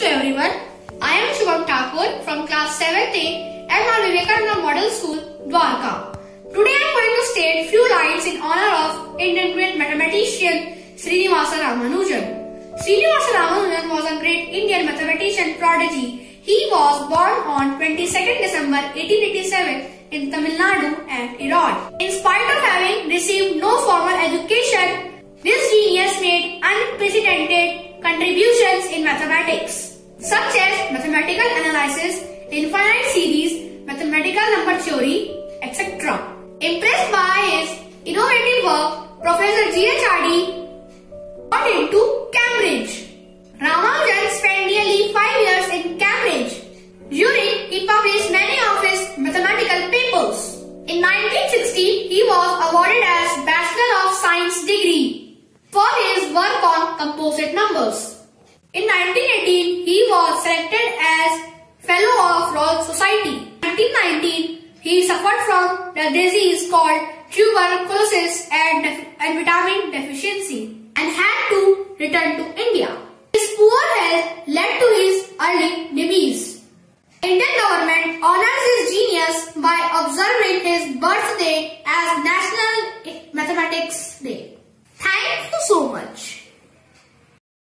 to everyone. I am Shubham Thakur from class 7th A at our Vivekananda Model School, Dwarka. Today I am going to state few lines in honor of Indian great mathematician Srinivasa Ramanujan. Srinivasa Ramanujan was a great Indian mathematician prodigy. He was born on 22nd December 1887 in Tamil Nadu and Iran. In spite of having received no formal education, this genius made unprecedented contributions in mathematics, such as mathematical analysis, infinite series, mathematical number theory, etc. Impressed by his innovative work, Professor G.H.R.D. got into Cambridge. Ramanujan spent nearly 5 years in Cambridge. During, he published many of his mathematical papers. In 1960, he was awarded as Bachelor of Science degree for his work on composite numbers. In 1918, he was selected as Fellow of Royal Society. In 1919, he suffered from the disease called tuberculosis and vitamin deficiency and had to return to India. His poor health led to his early demise. Indian government honors his genius by observing his birthday as National Mathematics Day. Thank you so much.